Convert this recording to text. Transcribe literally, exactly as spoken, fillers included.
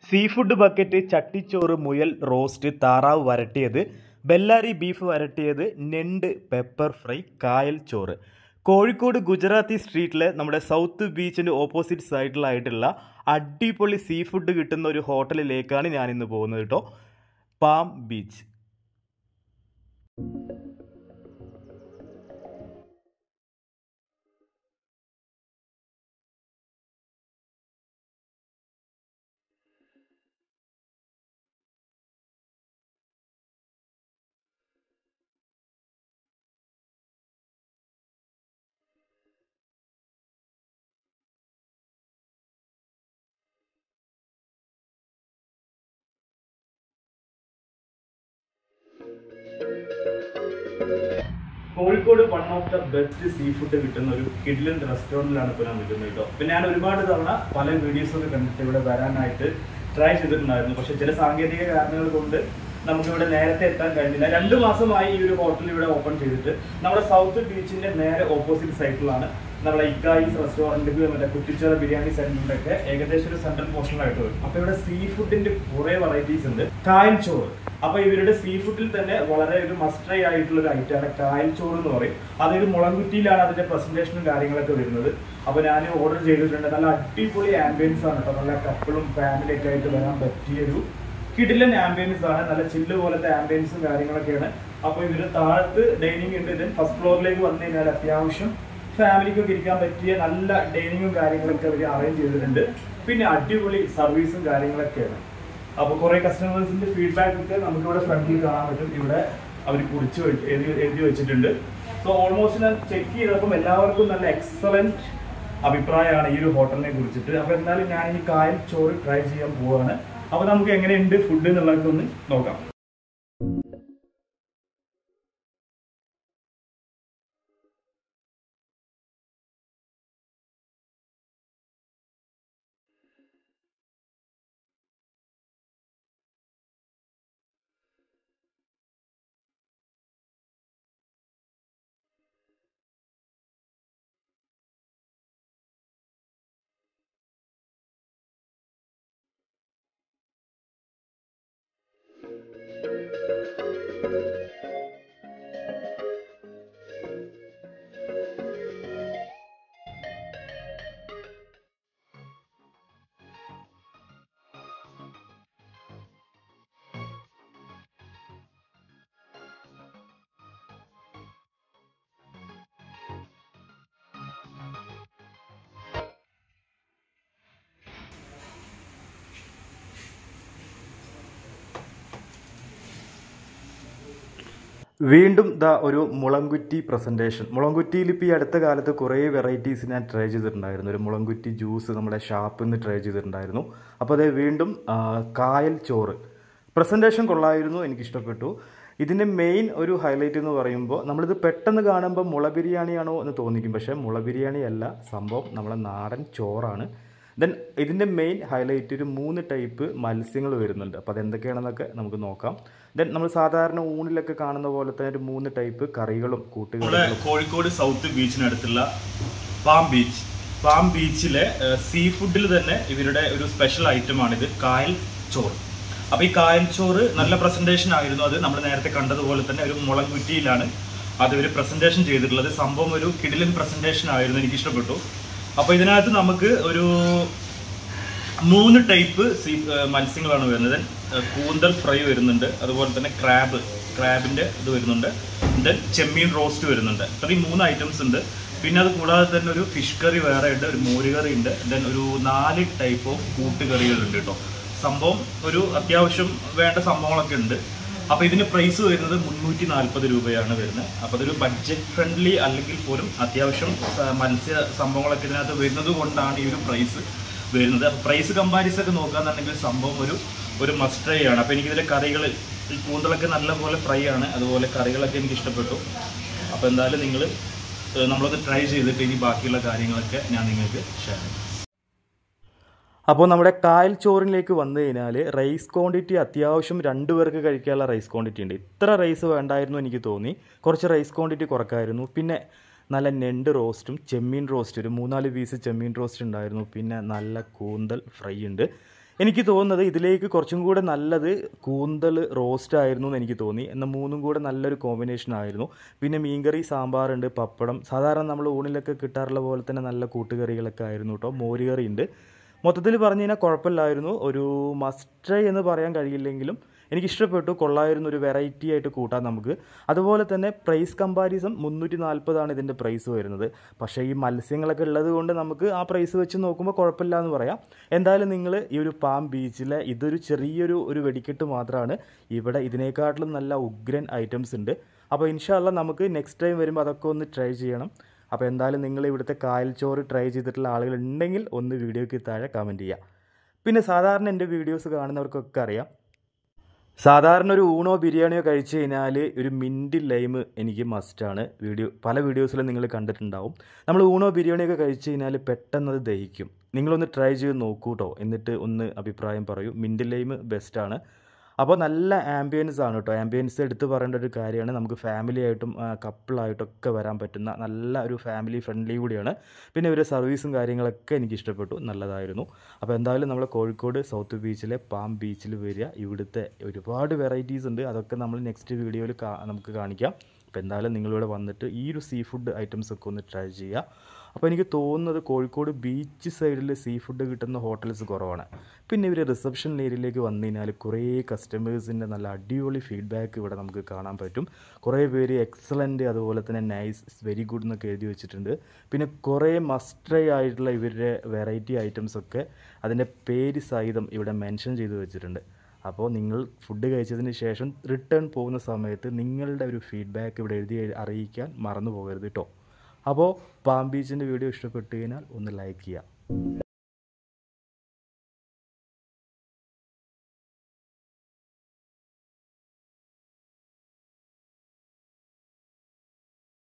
Sea food bucket, ചട്ടിച്ചോറ്, മുയൽ roast, താറാവ് വരട്ടിയത്, Bellary beef വരട്ടിയത്, ഞണ്ട് പെപ്പർ ഫ്രൈ, കായൽ ചോറ്. കോഴിക്കോട് ഗുജറാത്തി സ്ട്രീറ്റിലെ നമ്മുടെ സൗത്ത് ബീച്ചിൻ്റെ ഓപ്പോസിറ്റ് സൈഡിലായിട്ടുള്ള അടിപൊളി സീ ഫുഡ് കിട്ടുന്ന ഒരു ഹോട്ടലിലേക്കാണ് ഞാനിന്ന് പോകുന്നത് കേട്ടോ. Palm beach. Kozhikode one of the best seafood കിട്ടുന്ന ഒരു കിഡിലൻ റെസ്റ്റോറൻറ്റിലാണ് ഇപ്പോൾ ഞാൻ നിൽക്കുന്നത് കേട്ടോ. പിന്നെ ഞാൻ ഒരുപാട് തവണ പല വീഡിയോസൊക്കെ കണ്ടിട്ട് ഇവിടെ വരാനായിട്ട് ട്രൈ ചെയ്തിട്ടുണ്ടായിരുന്നു. പക്ഷേ ചില സാങ്കേതിക കാരണങ്ങൾ കൊണ്ട് നമുക്കിവിടെ നേരത്തെ എത്താൻ കഴിഞ്ഞില്ല. രണ്ട് മാസമായി ഈ ഒരു ഹോട്ടൽ ഇവിടെ ഓപ്പൺ ചെയ്തിട്ട്. നമ്മുടെ സൗത്ത് ബീച്ചിൻ്റെ നേരെ ഓപ്പോസിറ്റ് സൈഡിലാണ് നമ്മുടെ ഇക്കായിസ് റെസ്റ്റോറൻറ്റ്, മറ്റേ കുറ്റിച്ചോറ ബിരിയാണി സെൻറ്ററിൻ്റെയൊക്കെ ഏകദേശം ഒരു സെൻട്രൽ പോർഷനിലായിട്ട് വരും. അപ്പോൾ ഇവിടെ സീ ഫുഡിൻ്റെ കുറേ വെറൈറ്റീസ് ഉണ്ട്. കായൽ ചോറ്, അപ്പോൾ ഇവരുടെ സീ ഫുഡിൽ തന്നെ വളരെ ഒരു മസ്റ്ററി ആയിട്ടുള്ള ഒരു ഐറ്റമാണ് കായൽ ചോറ് എന്ന് പറയും. അതൊരു മുളങ്കുറ്റിയിലാണ് അതിൻ്റെ പ്രസൻറ്റേഷനും കാര്യങ്ങളൊക്കെ വരുന്നത്. അപ്പോൾ ഞാൻ ഓർഡർ ചെയ്തിട്ടുണ്ട്. നല്ല അടിപൊളി ആംബിയൻസ് ആണ് കേട്ടോ. നല്ല കപ്പിളും ഫാമിലിയൊക്കെ ആയിട്ട് വരാൻ പറ്റിയൊരു കിടിലൻ ആംബിയൻസ് ആണ്. നല്ല ചില്ല് പോലത്തെ ആംബിയൻസും കാര്യങ്ങളൊക്കെയാണ്. അപ്പോൾ ഇവർ താഴത്ത് ഡൈനിങ് ഉണ്ട്. ഇതിന് ഫസ്റ്റ് ഫ്ലോറിലേക്ക് വന്നു കഴിഞ്ഞാൽ അത്യാവശ്യം ഫാമിലിക്കൊക്കെ ഇരിക്കാൻ പറ്റിയ നല്ല ഡൈനിങ്ങും കാര്യങ്ങളൊക്കെ അവർ അറേഞ്ച് ചെയ്തിട്ടുണ്ട്. പിന്നെ അടിപൊളി സർവീസും കാര്യങ്ങളൊക്കെയാണ്. അപ്പോൾ കുറേ കസ്റ്റമേഴ്സിൻ്റെ ഫീഡ്ബാക്ക് ഒക്കെ നമുക്കിവിടെ ഫ്രണ്ടിൽ കാണാൻ പറ്റും. ഇവിടെ അവർ കുറിച്ച് എഴുതി എഴുതി വെച്ചിട്ടുണ്ട്. സോ ഓൾമോസ്റ്റ് ഞാൻ ചെക്ക് ചെയ്തപ്പം എല്ലാവർക്കും നല്ല എക്സലൻറ്റ് അഭിപ്രായമാണ് ഈ ഒരു ഹോട്ടലിനെ കുറിച്ചിട്ട്. അപ്പോൾ എന്തായാലും ഞാൻ ഈ കായൽ ചോറ് ട്രൈ ചെയ്യാൻ പോവുകയാണ്. അപ്പോൾ നമുക്ക് എങ്ങനെയുണ്ട് ഫുഡ് എന്നുള്ളതൊക്കെ ഒന്ന് നോക്കാം. വീണ്ടും ദാ ഒരു മുളങ്കുറ്റി പ്രസൻറ്റേഷൻ. മുളങ്കുറ്റിയിൽ ഇപ്പോൾ ഈ അടുത്ത കാലത്ത് കുറേ വെറൈറ്റീസ് ഞാൻ ട്രൈ ചെയ്തിട്ടുണ്ടായിരുന്നു. ഒരു മുളങ്കുറ്റി ജ്യൂസ് നമ്മുടെ ഷാപ്പിൽ നിന്ന് ട്രൈ ചെയ്തിട്ടുണ്ടായിരുന്നു. അപ്പോൾ അതേ വീണ്ടും കായൽ ചോറ് പ്രസൻറ്റേഷൻ കൊള്ളായിരുന്നു, എനിക്കിഷ്ടപ്പെട്ടു. ഇതിൻ്റെ മെയിൻ ഒരു ഹൈലൈറ്റ് എന്ന് പറയുമ്പോൾ നമ്മളിത് പെട്ടെന്ന് കാണുമ്പോൾ മുള ബിരിയാണിയാണോ എന്ന് തോന്നിക്കും. പക്ഷേ മുള ബിരിയാണി അല്ല, സംഭവം നമ്മളെ നാടൻ ചോറാണ്. ദെൻ ഇതിൻ്റെ മെയിൻ ഹൈലൈറ്റ് ഒരു മൂന്ന് ടൈപ്പ് മത്സ്യങ്ങൾ വരുന്നുണ്ട്. അപ്പോൾ അതെന്തൊക്കെയാണെന്നൊക്കെ നമുക്ക് നോക്കാം. ദെൻ നമ്മൾ സാധാരണ ഊണിലൊക്കെ കാണുന്ന പോലെ തന്നെ ഒരു മൂന്ന് ടൈപ്പ് കറികളും കൂട്ടുകറികളും. കോഴിക്കോട് സൗത്ത് ബീച്ചിനടുത്തുള്ള പാം ബീച്ച് പാം ബീച്ചിലെ സീ ഫുഡിൽ തന്നെ ഇവരുടെ ഒരു സ്പെഷ്യൽ ഐറ്റമാണിത്, കായൽ ചോറ്. അപ്പോൾ ഈ കായൽ ചോറ് നല്ല പ്രസൻറ്റേഷൻ ആയിരുന്നു. അത് നമ്മൾ നേരത്തെ കണ്ടതുപോലെ തന്നെ ഒരു മുളങ്കുറ്റിയിലാണ് അത് ഒരു പ്രസൻറ്റേഷൻ ചെയ്തിട്ടുള്ളത്. സംഭവം ഒരു കിടിലൻ പ്രസൻറ്റേഷൻ ആയിരുന്നു, എനിക്കിഷ്ടപ്പെട്ടു. അപ്പോൾ ഇതിനകത്ത് നമുക്ക് ഒരു മൂന്ന് ടൈപ്പ് സീ മത്സ്യങ്ങളാണ് വരുന്നത്. കൂന്തൽ ഫ്രൈ വരുന്നുണ്ട്, അതുപോലെ തന്നെ ക്രാബ് ക്രാബിൻ്റെ ഇത് വരുന്നുണ്ട്, ദെൻ ചെമ്മീൻ റോസ്റ്റ് വരുന്നുണ്ട്. ഇത്രയും മൂന്ന് ഐറ്റംസ് ഉണ്ട്. പിന്നെ അത് കൂടാതെ തന്നെ ഒരു ഫിഷ് കറി വേറെ ഉണ്ട്, ഒരു മോരുകറി ഉണ്ട്, ദെൻ ഒരു നാല് ടൈപ്പ് ഓഫ് കൂട്ടുകറികളുണ്ട് കേട്ടോ. സംഭവം ഒരു അത്യാവശ്യം വേണ്ട സംഭവങ്ങളൊക്കെ ഉണ്ട്. അപ്പോൾ ഇതിന് പ്രൈസ് വരുന്നത് മുന്നൂറ്റി നാൽപ്പത് രൂപയാണ് വരുന്നത്. അപ്പോൾ അതൊരു ബഡ്ജറ്റ് ഫ്രണ്ട്ലി അല്ലെങ്കിൽ പോലും അത്യാവശ്യം മത്സ്യ സംഭവങ്ങളൊക്കെ ഇതിനകത്ത് വരുന്നത് കൊണ്ടാണ് ഈ ഒരു പ്രൈസ് വരുന്നത്. അപ്പോൾ പ്രൈസ് കമ്പാരിസൺ ഒക്കെ നോക്കുകയാണെന്നുണ്ടെങ്കിൽ സംഭവം ഒരു ഒരു മസ്റ്റ് ട്രൈ ആണ്. അപ്പോൾ എനിക്കിതിലെ കറികൾ, ഈ കൂന്തളൊക്കെ നല്ലപോലെ ഫ്രൈ ആണ്, അതുപോലെ കറികളൊക്കെ എനിക്ക് ഇഷ്ടപ്പെട്ടു. അപ്പോൾ എന്തായാലും നിങ്ങൾ നമ്മളൊന്ന് ട്രൈ ചെയ്തിട്ട് ഇനി ബാക്കിയുള്ള കാര്യങ്ങളൊക്കെ ഞാൻ നിങ്ങൾക്ക് ഷെയർ ചെയ്യാം. അപ്പോൾ നമ്മുടെ കായൽ ചോറിലേക്ക് വന്നു കഴിഞ്ഞാൽ റൈസ് ക്വാണ്ടിറ്റി അത്യാവശ്യം രണ്ട് പേർക്ക് കഴിക്കാനുള്ള റൈസ് ക്വാണ്ടിറ്റി ഉണ്ട്. ഇത്ര റൈസ് വേണ്ടായിരുന്നു എനിക്ക് തോന്നി, കുറച്ച് റൈസ് ക്വാണ്ടിറ്റി കുറക്കായിരുന്നു. പിന്നെ നല്ല ഞണ്ട് റോസ്റ്റും ചെമ്മീൻ റോസ്റ്റ്, ഒരു മൂന്നാല് പീസ് ചെമ്മീൻ റോസ്റ്റ് ഉണ്ടായിരുന്നു. പിന്നെ നല്ല കൂന്തൽ ഫ്രൈ ഉണ്ട്. എനിക്ക് തോന്നുന്നത് ഇതിലേക്ക് കുറച്ചും കൂടെ നല്ലത് കൂന്തൽ റോസ്റ്റ് ആയിരുന്നു എന്ന് എനിക്ക് തോന്നി. എന്നാൽ മൂന്നും കൂടെ നല്ലൊരു കോമ്പിനേഷൻ ആയിരുന്നു. പിന്നെ മീൻകറി, സാമ്പാറുണ്ട്, പപ്പടം, സാധാരണ നമ്മൾ ഊണിലൊക്കെ കിട്ടാറുള്ള പോലെ തന്നെ നല്ല കൂട്ടുകറികളൊക്കെ ആയിരുന്നു കേട്ടോ. മോരുകറി ഉണ്ട്. മൊത്തത്തിൽ പറഞ്ഞു കഴിഞ്ഞാൽ കുഴപ്പമില്ലായിരുന്നു. ഒരു മസ്റ്റ് ട്രൈ എന്ന് പറയാൻ കഴിയില്ലെങ്കിലും എനിക്കിഷ്ടപ്പെട്ടു, കൊള്ളായിരുന്നു. ഒരു വെറൈറ്റി ആയിട്ട് കൂട്ടാം നമുക്ക്. അതുപോലെ തന്നെ പ്രൈസ് കമ്പാരിസൺ മുന്നൂറ്റി നാൽപ്പതാണ് ഇതിൻ്റെ പ്രൈസ് വരുന്നത്. പക്ഷേ ഈ മത്സ്യങ്ങളൊക്കെ ഉള്ളത് കൊണ്ട് നമുക്ക് ആ പ്രൈസ് വെച്ച് നോക്കുമ്പോൾ കുഴപ്പമില്ല എന്ന് പറയാം. എന്തായാലും നിങ്ങൾ ഈ ഒരു പാം ബീച്ചിലെ ഇതൊരു ചെറിയൊരു ഒരു വെടിക്കെട്ട് മാത്രമാണ്. ഇവിടെ ഇതിനേക്കാട്ടിലും നല്ല ഉഗ്രൻ ഐറ്റംസ് ഉണ്ട്. അപ്പോൾ ഇൻഷാ അല്ലാ നമുക്ക് നെക്സ്റ്റ് ടൈം വരുമ്പോൾ അതൊക്കെ ഒന്ന് ട്രൈ ചെയ്യണം. അപ്പോൾ എന്തായാലും നിങ്ങൾ ഇവിടുത്തെ കായൽ ചോറ് ട്രൈ ചെയ്തിട്ടുള്ള ആളുകൾ ഉണ്ടെങ്കിൽ ഒന്ന് വീഡിയോയ്ക്ക് താഴെ കമൻറ്റ് ചെയ്യുക. പിന്നെ സാധാരണ എൻ്റെ വീഡിയോസ് കാണുന്നവർക്കൊക്കെ അറിയാം, സാധാരണ ഒരു ഊണോ ബിരിയാണിയോ കഴിച്ച് കഴിഞ്ഞാൽ ഒരു മിൻറ്റ് ലൈം എനിക്ക് മസ്റ്റാണ്. വീഡിയോ പല വീഡിയോസിലും നിങ്ങൾ കണ്ടിട്ടുണ്ടാവും. നമ്മൾ ഊണോ ബിരിയാണിയൊക്കെ കഴിച്ച് കഴിഞ്ഞാൽ പെട്ടെന്ന് അത് ദഹിക്കും. നിങ്ങളൊന്ന് ട്രൈ ചെയ്ത് നോക്കൂ കേട്ടോ. എന്നിട്ട് ഒന്ന് അഭിപ്രായം പറയൂ. മിൻറ്റ് ലൈം ബെസ്റ്റാണ്. അപ്പോൾ നല്ല ആംബിയൻസ് ആണ് കേട്ടോ. ആംബിയൻസ് എടുത്ത് പറയേണ്ട ഒരു കാര്യമാണ്. നമുക്ക് ഫാമിലി ആയിട്ടും കപ്പിളായിട്ടൊക്കെ വരാൻ പറ്റുന്ന നല്ല ഒരു ഫാമിലി ഫ്രണ്ട്ലി കൂടിയാണ്. പിന്നെ ഇവരുടെ സർവീസും കാര്യങ്ങളൊക്കെ എനിക്ക് ഇഷ്ടപ്പെട്ടു, നല്ലതായിരുന്നു. അപ്പോൾ എന്തായാലും നമ്മൾ കോഴിക്കോട് സൗത്ത് ബീച്ചിലെ പാം ബീച്ചിൽ വരിക. ഇവിടുത്തെ ഒരുപാട് വെറൈറ്റീസ് ഉണ്ട്. അതൊക്കെ നമ്മൾ നെക്സ്റ്റ് വീഡിയോയിൽ നമുക്ക് കാണിക്കാം. അപ്പോൾ എന്തായാലും നിങ്ങളിവിടെ വന്നിട്ട് ഈ ഒരു സീ ഫുഡ് ഐറ്റംസ് ഒക്കെ ഒന്ന് ട്രൈ ചെയ്യുക. അപ്പോൾ എനിക്ക് തോന്നുന്നത് കോഴിക്കോട് ബീച്ച് സൈഡിൽ സീ ഫുഡ് കിട്ടുന്ന ഹോട്ടൽസ് കുറവാണ്. പിന്നെ ഇവർ റിസപ്ഷൻ ഏരിയയിലേക്ക് വന്നു കഴിഞ്ഞാൽ കുറേ കസ്റ്റമേഴ്സിൻ്റെ നല്ല അടിപൊളി ഫീഡ്ബാക്ക് ഇവിടെ നമുക്ക് കാണാൻ പറ്റും. കുറേ പേര് എക്സലൻറ്റ്, അതുപോലെ തന്നെ നൈസ്, വെരി ഗുഡ് എന്നൊക്കെ എഴുതി വെച്ചിട്ടുണ്ട്. പിന്നെ കുറേ മസ്റ്റ് ട്രൈ ആയിട്ടുള്ള ഇവരുടെ വെറൈറ്റി ഐറ്റംസൊക്കെ അതിൻ്റെ പേര് സഹിതം ഇവിടെ മെൻഷൻ ചെയ്ത് വെച്ചിട്ടുണ്ട്. അപ്പോൾ നിങ്ങൾ ഫുഡ് കഴിച്ചതിന് ശേഷം റിട്ടേൺ പോകുന്ന സമയത്ത് നിങ്ങളുടെ ഒരു ഫീഡ്ബാക്ക് ഇവിടെ എഴുതി അറിയിക്കാൻ മറന്നു പോകരുത് കേട്ടോ. അപ്പോൾ പാം ബീച്ചിൻ്റെ വീഡിയോ ഇഷ്ടപ്പെട്ടു കഴിഞ്ഞാൽ ഒന്ന് ലൈക്ക് ചെയ്യുക.